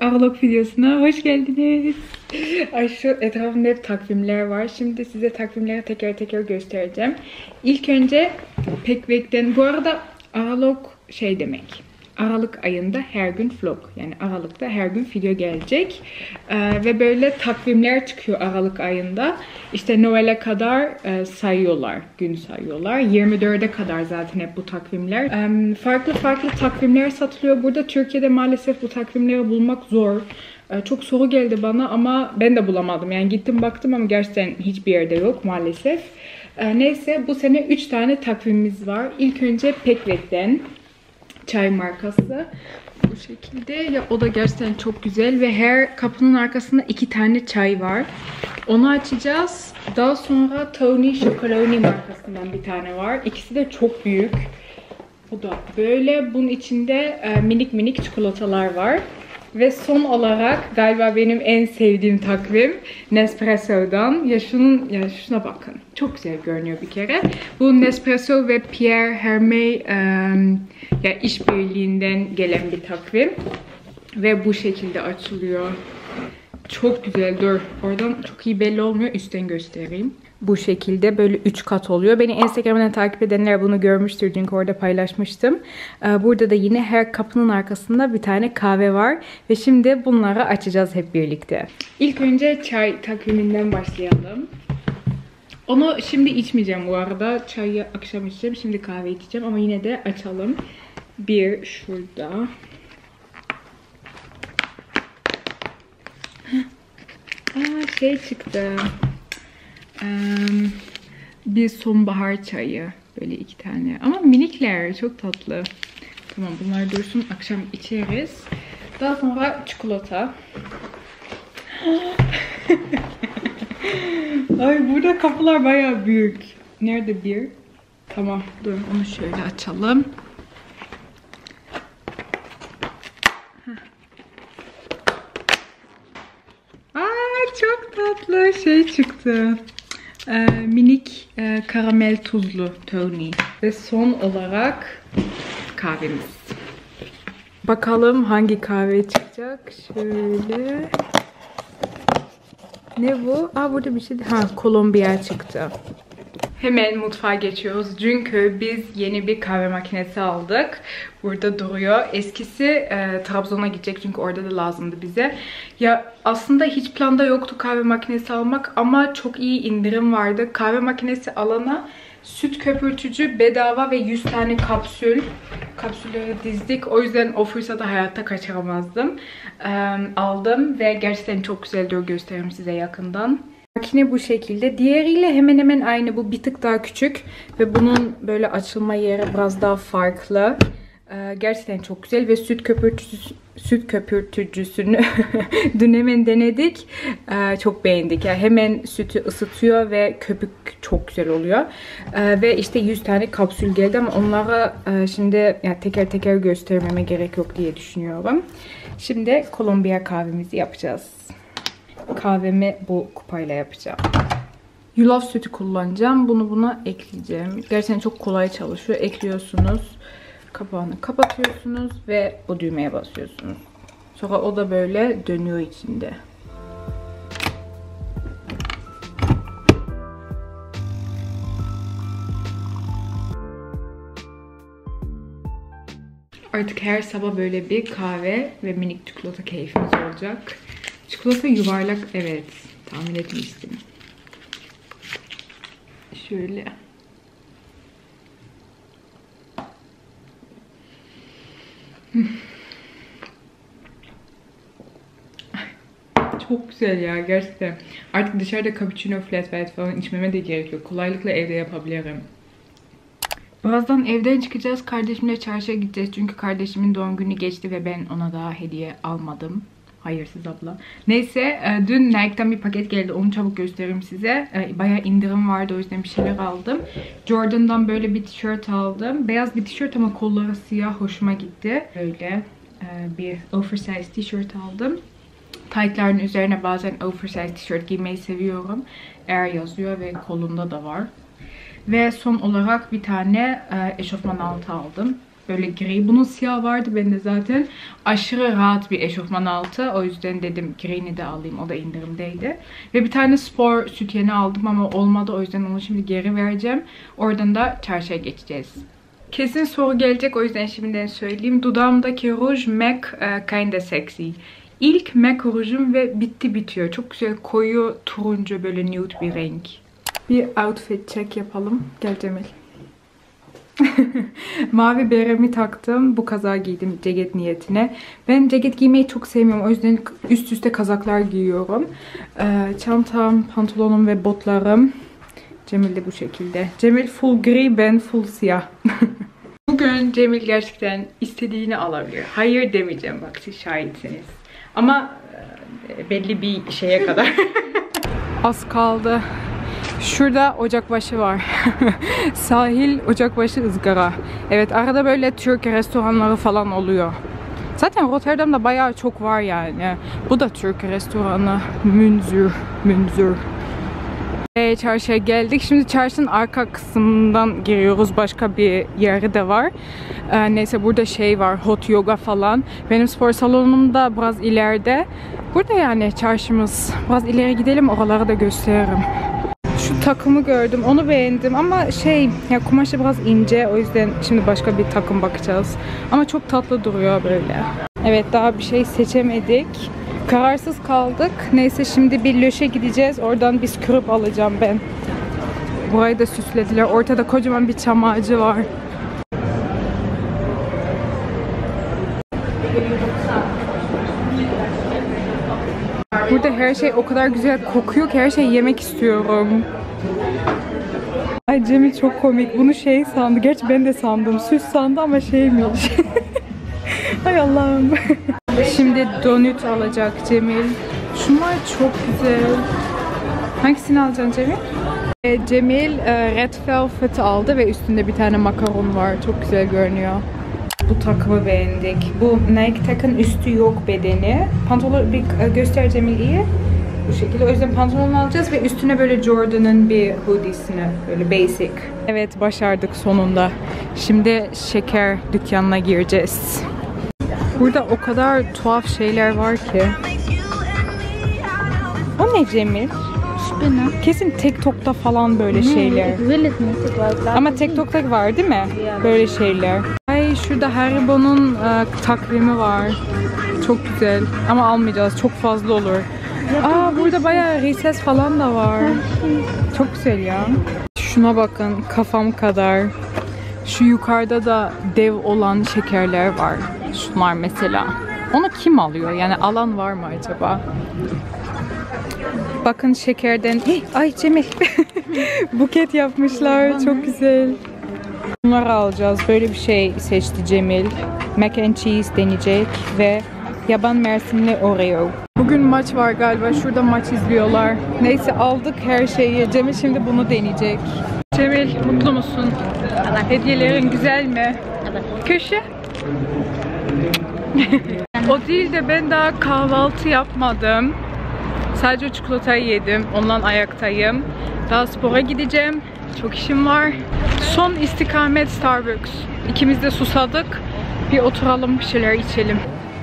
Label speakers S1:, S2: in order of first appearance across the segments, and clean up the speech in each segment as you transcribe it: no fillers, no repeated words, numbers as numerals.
S1: Aralık videosuna hoş geldiniz. Ay şu etrafımda hep takvimler var. Şimdi size takvimleri teker teker göstereceğim. İlk önce Pekvek'ten, bu arada Aralık şey demek. Aralık ayında her gün vlog. Yani Aralık'ta her gün video gelecek. Ve böyle takvimler çıkıyor Aralık ayında. İşte Noel'e kadar sayıyorlar. Gün sayıyorlar. 24'e kadar zaten hep bu takvimler. Farklı farklı takvimler satılıyor. Burada Türkiye'de maalesef bu takvimleri bulmak zor. Çok soru geldi bana ama ben de bulamadım. Yani gittim baktım ama gerçekten hiçbir yerde yok maalesef. Neyse bu sene 3 tane takvimimiz var. İlk önce Pekvek'ten. Çay markası. Bu şekilde. Ya o da gerçekten çok güzel ve her kapının arkasında 2 tane çay var. Onu açacağız. Daha sonra Tony Chocolonely markasından bir tane var. İkisi de çok büyük. O da böyle. Bunun içinde minik minik çikolatalar var. Ve son olarak galiba benim en sevdiğim takvim Nespresso'dan. Ya şuna bakın. Çok güzel görünüyor bir kere. Bu Nespresso ve Pierre Hermé ya işbirliğinden gelen bir takvim. Ve bu şekilde açılıyor. Çok güzel. Dur. Oradan çok iyi belli olmuyor. Üstten göstereyim. Bu şekilde böyle 3 kat oluyor. Beni Instagram'dan takip edenler bunu görmüştür çünkü orada paylaşmıştım. Burada da yine her kapının arkasında bir tane kahve var. Ve şimdi bunları açacağız hep birlikte. İlk önce çay takviminden başlayalım. Onu şimdi içmeyeceğim bu arada. Çayı akşam içeceğim. Şimdi kahve içeceğim ama yine de açalım. Bir şurada. Şey çıktı. Bir sonbahar çayı. Böyle 2 tane. Ama minikler. Çok tatlı. Tamam bunlar dursun. Akşam içeriz. Daha sonra çikolata. Ay burada kapılar bayağı büyük. Nerede bir? Tamam dur onu şöyle açalım. Çok tatlı şey çıktı. Minik karamel tuzlu Tony. Ve son olarak kahvemiz. Bakalım hangi kahve çıkacak. Şöyle. Ne bu? Burada bir şey. Kolombiya çıktı. Hemen mutfağa geçiyoruz. Çünkü biz yeni bir kahve makinesi aldık. Burada duruyor. Eskisi Trabzon'a gidecek çünkü orada da lazımdı bize. Ya aslında hiç planda yoktu kahve makinesi almak ama çok iyi indirim vardı. Kahve makinesi alana süt köpürtücü bedava ve 100 tane kapsülleri dizdik. O yüzden o fırsatı hayatta kaçıramazdım. Aldım ve gerçekten çok güzel duruyor. Göstereyim size yakından. Makine bu şekilde. Diğeriyle hemen hemen aynı. Bu bir tık daha küçük. Ve bunun böyle açılma yeri biraz daha farklı. Gerçekten çok güzel. Ve süt köpürtücüsünü dün hemen denedik. Çok beğendik. Yani hemen sütü ısıtıyor ve köpük çok güzel oluyor. Ve işte 100 tane kapsül geldi ama onlara şimdi yani teker teker göstermeme gerek yok diye düşünüyorum. Şimdi Kolombiya kahvemizi yapacağız. Kahvemi bu kupayla yapacağım. Yulaf sütü kullanacağım. Bunu buna ekleyeceğim. Gerçekten çok kolay çalışıyor. Ekliyorsunuz. Kapağını kapatıyorsunuz ve bu düğmeye basıyorsunuz. Sonra o da böyle dönüyor içinde. Artık her sabah böyle bir kahve ve minik çikolata keyfimiz olacak. Çikolata yuvarlak, evet. Tahmin etmiştim. Şöyle. Çok güzel ya gerçekten. Artık dışarıda cappuccino, flat white falan içmeme de gerek yok. Kolaylıkla evde yapabilirim. Birazdan evden çıkacağız. Kardeşimle çarşıya gideceğiz. Çünkü kardeşimin doğum günü geçti ve ben ona daha hediye almadım. Hayırsız abla. Neyse dün Nike'dan bir paket geldi. Onu çabuk göstereyim size. Bayağı indirim vardı. O yüzden bir şeyler aldım. Jordan'dan böyle bir tişört aldım. Beyaz bir tişört ama kolları siyah. Hoşuma gitti. Böyle bir oversize tişört aldım. Taytların üzerine bazen oversize tişört giymeyi seviyorum. Air yazıyor ve kolunda da var. Ve son olarak bir tane eşofman altı aldım. Böyle gri. Bunun siyah vardı bende zaten. Aşırı rahat bir eşofman altı. O yüzden dedim gri'ni de alayım. O da indirimdeydi. Ve bir tane spor sütyeni aldım ama olmadı. O yüzden onu şimdi geri vereceğim. Oradan da çarşıya geçeceğiz. Kesin soru gelecek, o yüzden şimdiden söyleyeyim. Dudağımdaki ruj MAC Kinda Sexy. İlk MAC rujum ve bitti bitiyor. Çok güzel koyu turuncu böyle nude bir renk. Bir outfit check yapalım. Gel Cemil. Mavi beremi taktım. Bu kazağı giydim ceket niyetine. Ben ceket giymeyi çok sevmiyorum. O yüzden üst üste kazaklar giyiyorum. Çantam, pantolonum ve botlarım. Cemil de bu şekilde. Cemil full gri, ben full siyah. Bugün Cemil gerçekten istediğini alabilir. Hayır demeyeceğim, bak siz şahitsiniz. Ama belli bir şeye kadar. Az kaldı. Şurada ocakbaşı var. Sahil ocakbaşı ızgara. Evet, arada böyle Türk restoranları falan oluyor. Zaten Rotterdam'da bayağı çok var yani. Bu da Türk restoranı. Münzür. Çarşıya geldik. Şimdi çarşının arka kısmından giriyoruz. Başka bir yeri de var. Neyse, burada şey var. Hot yoga falan. Benim spor salonum da biraz ileride. Burada yani çarşımız. Biraz ileri gidelim. Oraları da gösteririm. Şu takımı gördüm. Onu beğendim ama şey, ya kumaşı biraz ince. O yüzden şimdi başka bir takım bakacağız. Ama çok tatlı duruyor böyle. Evet, daha bir şey seçemedik. Kararsız kaldık. Neyse, şimdi bir Löş'e gideceğiz. Oradan bisküvit alacağım ben. Burayı da süslediler. Ortada kocaman bir çam ağacı var. Burada her şey o kadar güzel kokuyor ki her şeyi yemek istiyorum. Ay Cemil çok komik. Bunu şey sandı. Gerçi ben de sandım. Süs sandı ama şeymiş. Ay Allah'ım. Şimdi donut alacak Cemil. Şunlar çok güzel. Hangisini alacaksın Cemil? Cemil Red Velvet aldı ve üstünde bir tane makaron var. Çok güzel görünüyor. Bu takımı beğendik. Bu Nike takın üstü yok, bedeni. Pantolon bir göster Cemil iyi. Bu şekilde. O yüzden pantolon alacağız ve üstüne böyle Jordan'ın bir hoodiesini, böyle basic. Evet, başardık sonunda. Şimdi şeker dükkanına gireceğiz. Burada o kadar tuhaf şeyler var ki. O ne Cemil? Kesin TikTok'ta falan böyle şeyler. Ama TikTok'ta var değil mi? Böyle şeyler. Ay, şurada Haribo'nun takvimi var. Çok güzel. Ama almayacağız. Çok fazla olur. Aa, burada bayağı Reese's falan da var. Çok güzel ya. Şuna bakın, kafam kadar. Şu yukarıda da dev olan şekerler var. Şunlar mesela. Onu kim alıyor? Yani alan var mı acaba? Bakın şekerden. Ay Cemil. Buket yapmışlar. Çok güzel. Bunları alacağız. Böyle bir şey seçti Cemil. Mac and cheese deneyecek ve yaban mersinli Oreo. Bugün maç var galiba. Şurada maç izliyorlar. Neyse, aldık her şeyi. Cemil şimdi bunu deneyecek. Cemil, mutlu musun? Hediyelerin güzel mi? Evet. Köşe? O değil de ben daha kahvaltı yapmadım. Sadece çikolatayı yedim. Ondan ayaktayım. Daha spora gideceğim. Çok işim var. Son istikamet Starbucks. İkimiz de susadık. Bir oturalım, bir şeyler içelim.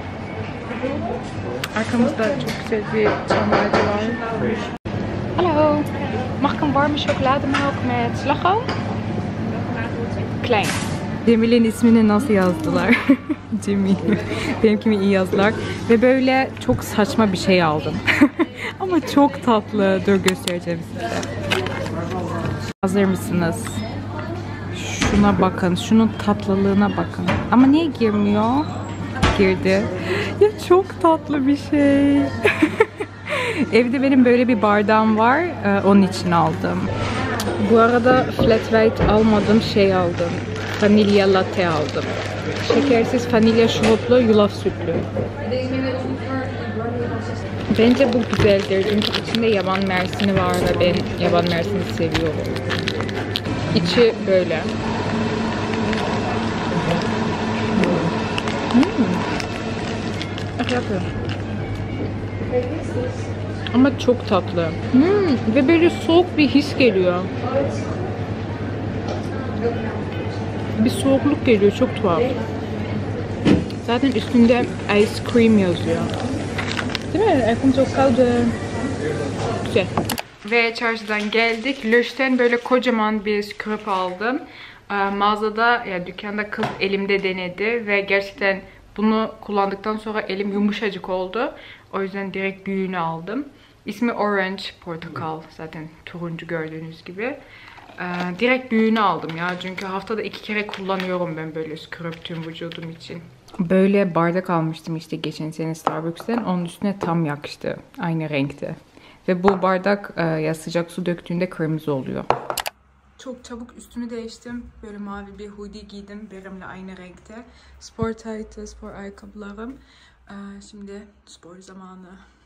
S1: Arkamızda çok güzel bir çam ağacı var. Hallo. Mag ik een warme chocolademelk met slagroom? Klein. Cemil'in ismini nasıl yazdılar? Cemil. Benimkini iyi yazdılar. Ve böyle çok saçma bir şey aldım. Ama çok tatlı. Dur göstereceğim size. Hazır mısınız? Şuna bakın. Şunun tatlılığına bakın. Ama niye girmiyor? Girdi. Ya çok tatlı bir şey. Evde benim böyle bir bardağım var. Onun için aldım. Bu arada flat white almadım, şey aldım. Vanilya latte aldım. Şekersiz vanilya şuruplu, yulaf sütlü. Bence bu güzeldir çünkü içinde yaban mersini var ve ben yaban mersini seviyorum. İçi böyle. Ama çok tatlı. Ve böyle soğuk bir his geliyor. Bir soğukluk geliyor, çok tuhaf. Zaten üstünde ice cream yazıyor. Değil mi? Aklım çok kaldı. Güzel. Ve çarşıdan geldik. Lush'ten böyle kocaman bir scrub aldım. Mağazada, yani dükkanda kız elimde denedi ve gerçekten bunu kullandıktan sonra elim yumuşacık oldu. O yüzden direkt büyüğünü aldım. İsmi Orange Portakal. Zaten turuncu gördüğünüz gibi. Direkt büyüğünü aldım ya. Çünkü haftada 2 kere kullanıyorum ben böyle scrub tüm vücudum için. Böyle bardak almıştım işte geçen sene Starbucks'ten. Onun üstüne tam yakıştı. Aynı renkte. Ve bu bardak ya sıcak su döktüğünde kırmızı oluyor. Çok çabuk üstünü değiştim. Böyle mavi bir hoodie giydim. Benimle aynı renkte. Spor taytı, spor ayakkabılarım. Şimdi spor zamanı.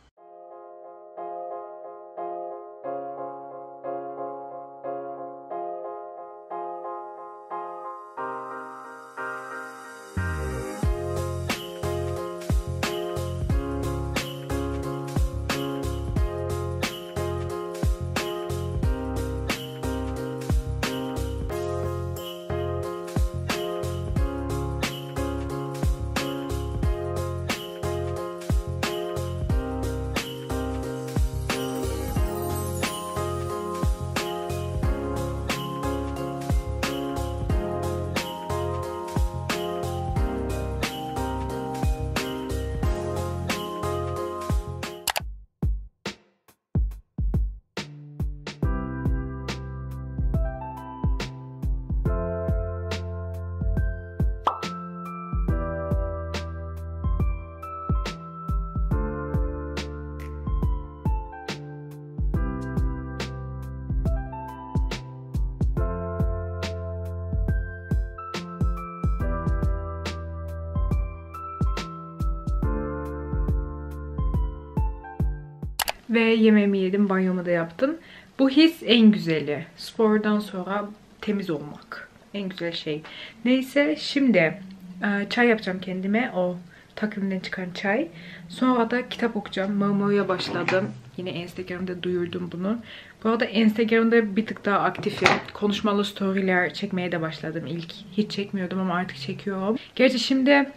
S1: Ve yemeğimi yedim, banyomu da yaptım. Bu his en güzeli. Spordan sonra temiz olmak. En güzel şey. Neyse şimdi çay yapacağım kendime. O takvimden çıkan çay. Sonra da kitap okuyacağım. Momo'ya başladım. Yine Instagram'da duyurdum bunu. Bu arada Instagram'da bir tık daha aktifim. Konuşmalı storyler çekmeye de başladım ilk. Hiç çekmiyordum ama artık çekiyorum. Gerçi şimdi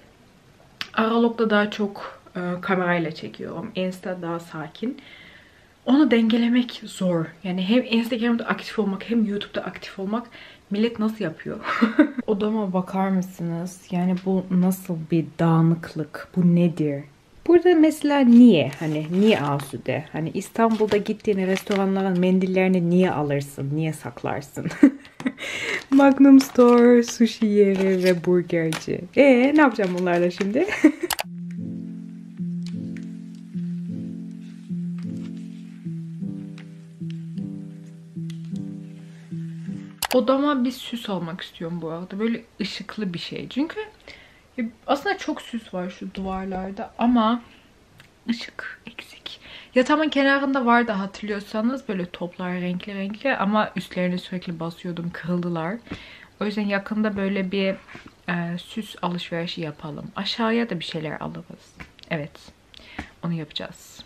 S1: Aralık'ta daha çok kamerayla çekiyorum. Insta daha sakin. Onu dengelemek zor. Yani hem Instagram'da aktif olmak hem YouTube'da aktif olmak. Millet nasıl yapıyor? Odama bakar mısınız? Yani bu nasıl bir dağınıklık? Bu nedir? Burada mesela niye? Hani niye asude? Hani İstanbul'da gittiğin restoranların mendillerini niye alırsın? Niye saklarsın? Magnum Store, sushi yeri ve burgerci. Ne yapacağım bunlarla şimdi? Odama bir süs almak istiyorum bu arada. Böyle ışıklı bir şey. Çünkü aslında çok süs var şu duvarlarda ama ışık eksik. Yatağımın kenarında vardı hatırlıyorsanız böyle toplar renkli renkli ama üstlerine sürekli basıyordum, kırıldılar. O yüzden yakında böyle bir süs alışverişi yapalım. Aşağıya da bir şeyler alırız. Evet, onu yapacağız.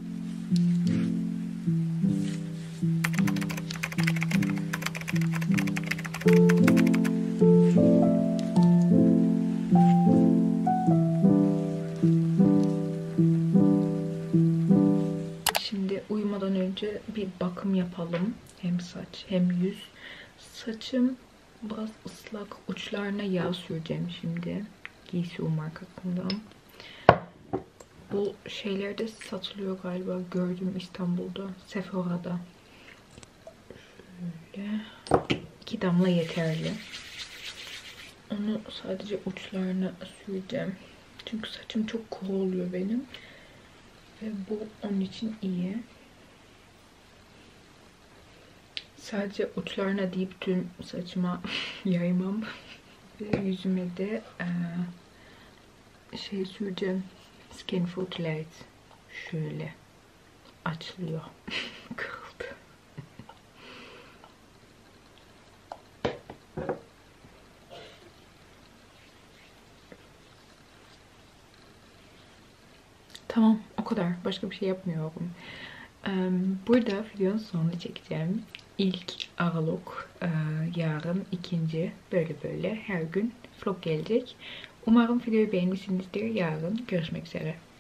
S1: Şimdi uyumadan önce bir bakım yapalım. Hem saç hem yüz. Saçım biraz ıslak. Uçlarına yağ süreceğim şimdi. Giysi markasından. Bu şeyler de satılıyor galiba. Gördüm İstanbul'da. Sephora'da. Şöyle. 2 damla yeterli. Onu sadece uçlarına süreceğim. Çünkü saçım çok kuru oluyor benim. Ve bu onun için iyi. Sadece uçlarına deyip tüm saçıma yaymam. Ve yüzüme de şey süreceğim. Skin Food Light. Şöyle açılıyor. Kırıldı. Tamam, o kadar. Başka bir şey yapmıyorum. Burada videonun sonunu çekeceğim. ilk Aralık, yarın ikinci, böyle her gün vlog gelecek. Umarım videoyu beğenmişsinizdir. Yarın görüşmek üzere.